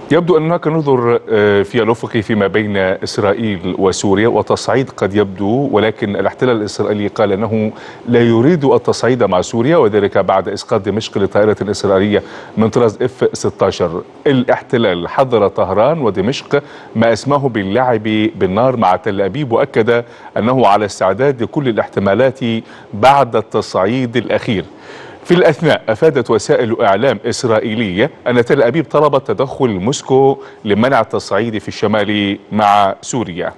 يبدو أن هناك نظر في الأفق فيما بين إسرائيل وسوريا وتصعيد قد يبدو، ولكن الاحتلال الإسرائيلي قال أنه لا يريد التصعيد مع سوريا، وذلك بعد إسقاط دمشق لطائرة إسرائيلية من طراز F-16. الاحتلال حذر طهران ودمشق ما اسمه باللعب بالنار مع تل أبيب، وأكد أنه على استعداد لكل الاحتمالات بعد التصعيد الأخير. في الأثناء أفادت وسائل إعلام إسرائيلية أن تل أبيب طلبت تدخل موسكو لمنع التصعيد في الشمال مع سوريا.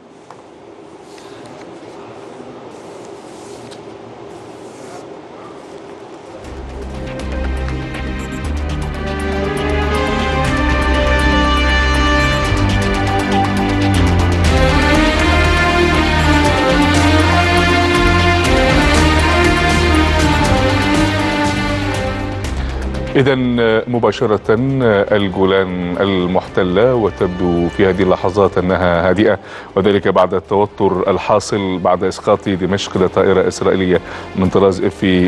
إذا مباشرة الجولان المحتلة، وتبدو في هذه اللحظات أنها هادئة، وذلك بعد التوتر الحاصل بعد إسقاط دمشق لطائرة إسرائيلية من طراز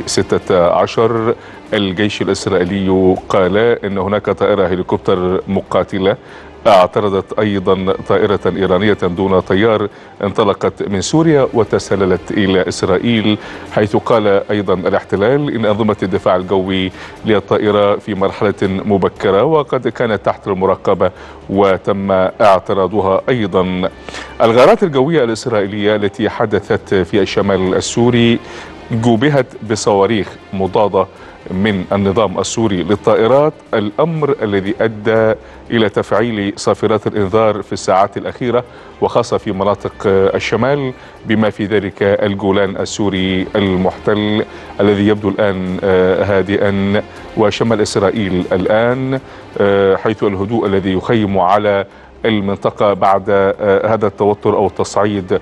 F-16. الجيش الإسرائيلي قال إن هناك طائرة هليكوبتر مقاتلة اعترضت أيضا طائرة إيرانية دون طيار انطلقت من سوريا وتسللت إلى إسرائيل، حيث قال أيضا الاحتلال إن أنظمة الدفاع الجوي للطائرة في مرحلة مبكرة وقد كانت تحت المراقبة وتم اعتراضها أيضا. الغارات الجوية الإسرائيلية التي حدثت في الشمال السوري جوبهت بصواريخ مضادة من النظام السوري للطائرات، الأمر الذي أدى إلى تفعيل صافرات الإنذار في الساعات الأخيرة، وخاصة في مناطق الشمال بما في ذلك الجولان السوري المحتل الذي يبدو الآن هادئا، وشمال إسرائيل الآن، حيث الهدوء الذي يخيم على المنطقة بعد هذا التوتر أو التصعيد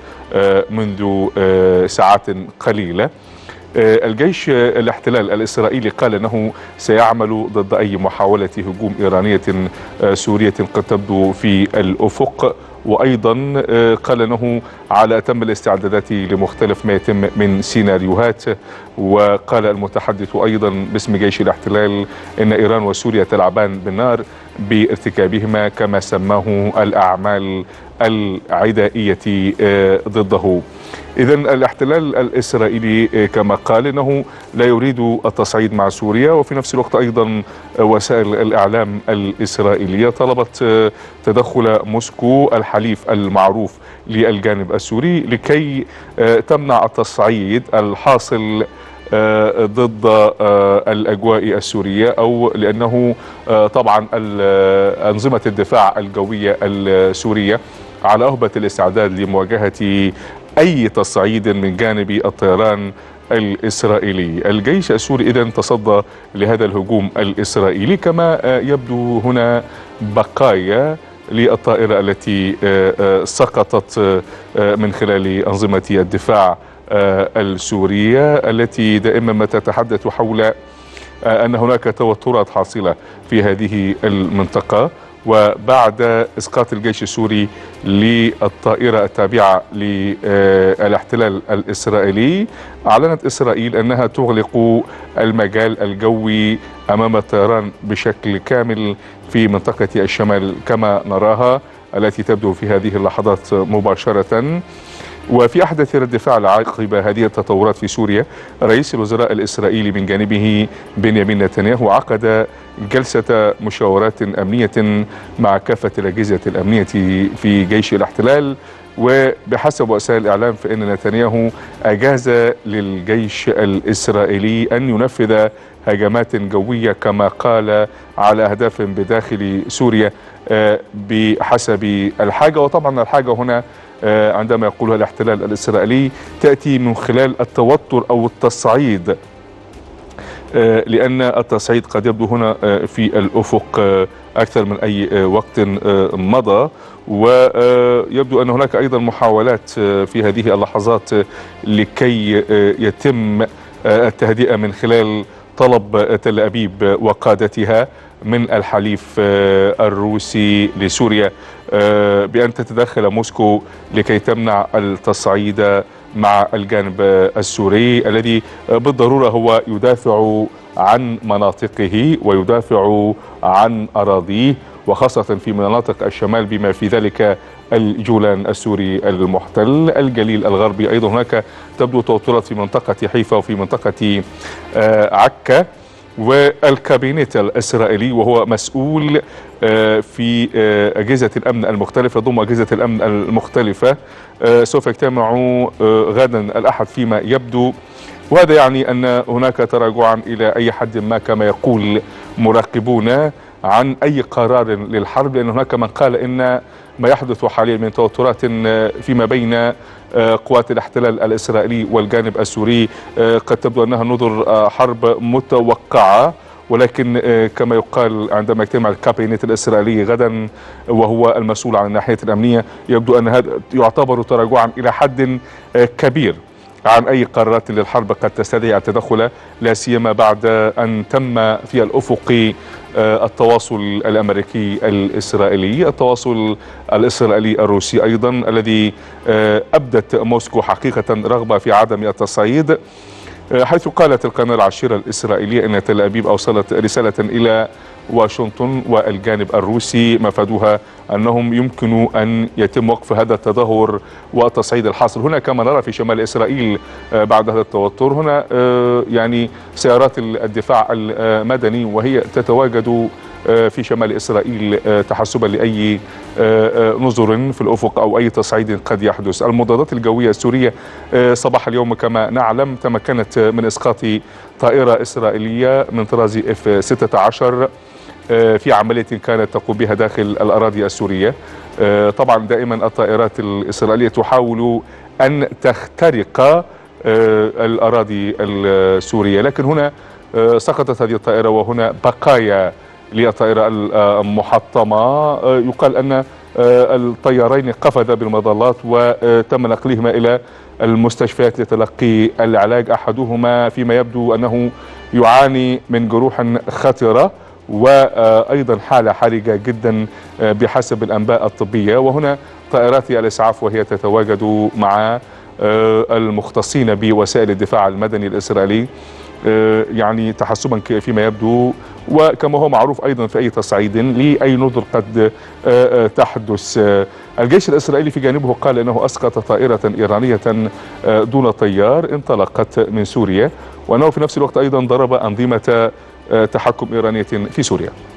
منذ ساعات قليلة. الجيش الاحتلال الإسرائيلي قال أنه سيعمل ضد أي محاولة هجوم إيرانية سورية قد تبدو في الأفق، وأيضا قال أنه على أتم الاستعدادات لمختلف ما يتم من سيناريوهات. وقال المتحدث أيضا باسم جيش الاحتلال إن إيران وسوريا تلعبان بالنار بارتكابهما كما سماه الأعمال العدائية ضده. إذن الاحتلال الإسرائيلي كما قال إنه لا يريد التصعيد مع سوريا، وفي نفس الوقت أيضا وسائل الإعلام الإسرائيلية طلبت تدخل موسكو الحليف المعروف للجانب السوري لكي تمنع التصعيد الحاصل ضد الأجواء السورية، أو لأنه طبعا أنظمة الدفاع الجوية السورية على أهبة الاستعداد لمواجهة أي تصعيد من جانب الطيران الإسرائيلي. الجيش السوري إذن تصدى لهذا الهجوم الإسرائيلي، كما يبدو هنا بقايا للطائرة التي سقطت من خلال أنظمة الدفاع السورية، التي دائما ما تتحدث حول أن هناك توترات حاصلة في هذه المنطقة. وبعد إسقاط الجيش السوري للطائرة التابعة للاحتلال الإسرائيلي، أعلنت إسرائيل أنها تغلق المجال الجوي أمام الطيران بشكل كامل في منطقة الشمال كما نراها، التي تبدو في هذه اللحظات مباشرة. وفي أحدث رد فعل عقب هذه التطورات في سوريا، رئيس الوزراء الإسرائيلي من جانبه بنيامين نتنياهو عقد جلسة مشاورات أمنية مع كافة الأجهزة الأمنية في جيش الاحتلال. وبحسب وسائل الإعلام فإن نتنياهو أجاز للجيش الإسرائيلي أن ينفذ هجمات جوية كما قال على أهداف بداخل سوريا بحسب الحاجة. وطبعا الحاجة هنا عندما يقولها الاحتلال الإسرائيلي تأتي من خلال التوتر أو التصعيد، لأن التصعيد قد يبدو هنا في الأفق أكثر من أي وقت مضى. ويبدو أن هناك أيضا محاولات في هذه اللحظات لكي يتم التهدئة من خلال طلب تل أبيب وقادتها من الحليف الروسي لسوريا بأن تتدخل موسكو لكي تمنع التصعيد مع الجانب السوري، الذي بالضرورة هو يدافع عن مناطقه ويدافع عن أراضيه، وخاصة في مناطق الشمال بما في ذلك الجولان السوري المحتل. الجليل الغربي أيضا هناك تبدو توترات في منطقة حيفا وفي منطقة عكا. والكابينت الإسرائيلي وهو مسؤول في أجهزة الأمن المختلفة ضمن أجهزة الأمن المختلفة سوف يجتمعوا غدا الأحد فيما يبدو، وهذا يعني أن هناك تراجعا إلى أي حد ما كما يقول مراقبون عن أي قرار للحرب، لأن هناك من قال إن ما يحدث حاليا من توترات فيما بين قوات الاحتلال الإسرائيلي والجانب السوري قد تبدو أنها نظر حرب متوقعة، ولكن كما يقال عندما يجتمع الكابينت الإسرائيلي غدا وهو المسؤول عن الناحية الأمنية يبدو أن هذا يعتبر تراجعا إلى حد كبير عن أي قرارات للحرب قد تستدعي التدخل، لا سيما بعد أن تم في الأفق التواصل الأمريكي الإسرائيلي، التواصل الإسرائيلي الروسي أيضا، الذي أبدت موسكو حقيقة رغبة في عدم التصعيد، حيث قالت القناة العشيرة الإسرائيلية أن تل أبيب أوصلت رسالة إلى واشنطن والجانب الروسي مفادها أنهم يمكن أن يتم وقف هذا التدهور والتصعيد الحاصل هنا كما نرى في شمال إسرائيل بعد هذا التوتر. هنا يعني سيارات الدفاع المدني وهي تتواجد في شمال إسرائيل تحسبا لأي نظر في الأفق أو أي تصعيد قد يحدث. المضادات الجوية السورية صباح اليوم كما نعلم تمكنت من إسقاط طائرة إسرائيلية من طراز F-16 في عملية كانت تقوم بها داخل الأراضي السورية. طبعا دائما الطائرات الإسرائيلية تحاول أن تخترق الأراضي السورية، لكن هنا سقطت هذه الطائرة وهنا بقايا للطائرة المحطمة. يقال أن الطيارين قفزا بالمظلات وتم نقلهما إلى المستشفيات لتلقي العلاج، أحدهما فيما يبدو أنه يعاني من جروح خطرة وأيضا حالة حرجة جدا بحسب الأنباء الطبية. وهنا طائرات الإسعاف وهي تتواجد مع المختصين بوسائل الدفاع المدني الإسرائيلي يعني تحسبا فيما يبدو، وكما هو معروف أيضا في أي تصعيد لأي نظر قد تحدث. الجيش الإسرائيلي في جانبه قال أنه أسقط طائرة إيرانية دون طيار انطلقت من سوريا، وأنه في نفس الوقت أيضا ضرب أنظمة تحكم إيرانية في سوريا.